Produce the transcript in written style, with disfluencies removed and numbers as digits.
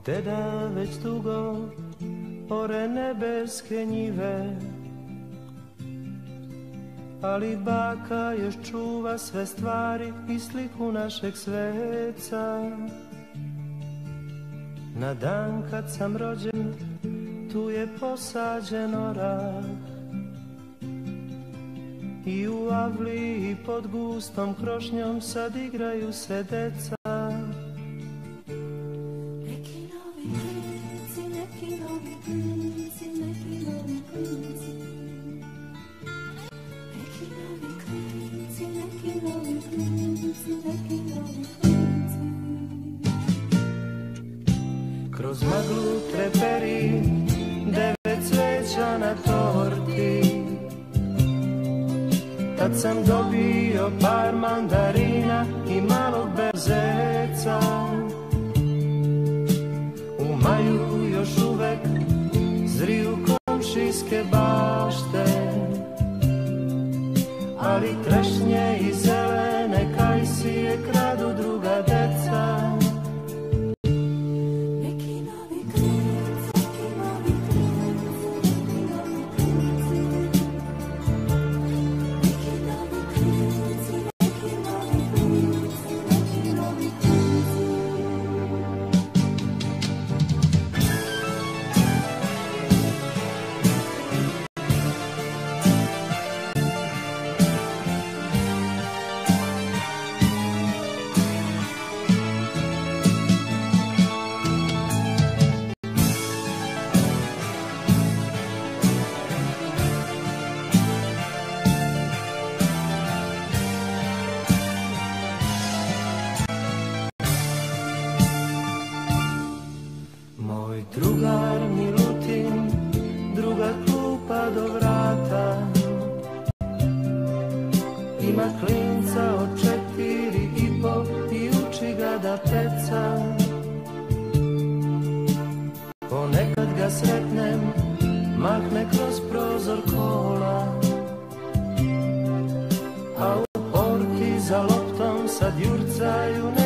Deda već dugo ore nebeske njive, ali baka još čuva sve stvari i sliku našeg sveca. Na dan kad sam rođen, tu je posađen orah, i u avliji pod gustom krošnjom sad igraju se deca. Neki novi klinci, neki novi klinci, neki novi klinci. Neki novi klinci, neki novi klinci, neki novi klinci. Kroz maglu treperi 9 cveća na torti. Tad sam dobio par mandarina i malog berzeca. U maju još uvek zriju komšijske bašte, ali trešnje i zelene kajsije kradu druga deca. Drugar Milutin, druga klupa do vrata, ima klinca od 4,5 i uči ga da peca. Ponekad ga sretnem, mahne kroz prozor kola, a u porti za loptom sad jurcaju